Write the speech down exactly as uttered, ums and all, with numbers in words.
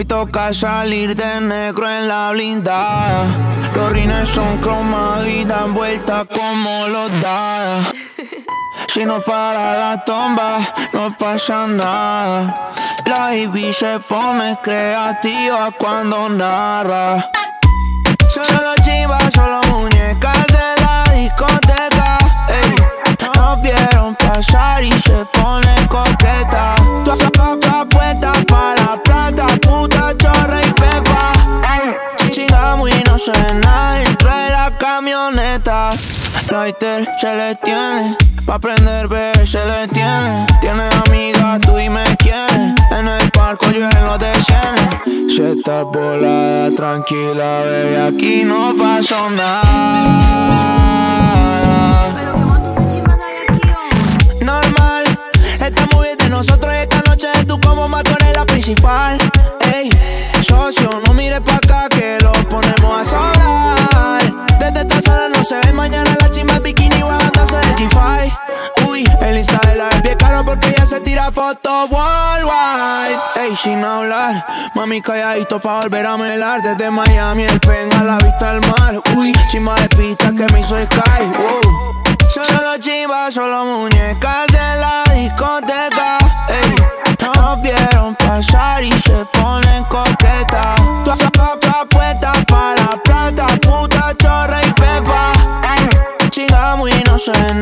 Hoy toca salir de negro en la blindada. Los rines son cromados y dan vueltas como los dadas. Si no para la tomba, no pasa nada. La baby se pone creativa cuando narra. Solo chivas, solo muñecas de la discoteca. Ey, nos vieron pasar y se ponen coquetas. Toda puesta para la plata, puta, chorra y pepa. Chingamos y no se ve nada dentro de la camioneta. Lighter se le tiene, pa' prender bebé se le tiene. Tiene amiga, tú dime quién. En el parco yo en los de cienes. Si estás volada, tranquila, bebé, aquí no pasó nada. Pero qué montón de chismas hay aquí, oh. Normal, esta movie es de nosotros y esta noche tú como mato eres la principal. Ey, socio, no mires pa' acá que lo ponemos a sonar. Desde esta sala no se ve mañana la chimba en bikini bajándose del G cinco. Uy, el Insta de la es bien caro porque ella se tira fotos worldwide. Ey, sin hablar, mami calladito pa' volver a melar. Desde Miami el pen a la vista del mar. Uy, chimba de pista que me hizo Sky. Wow. Solo chivas, solo muñecas de la discoteca. Ey, nos vieron pasar y se ponen coquetas. Toda puesta para la plata, puta, chorra y pepa. Chingamos y no se ve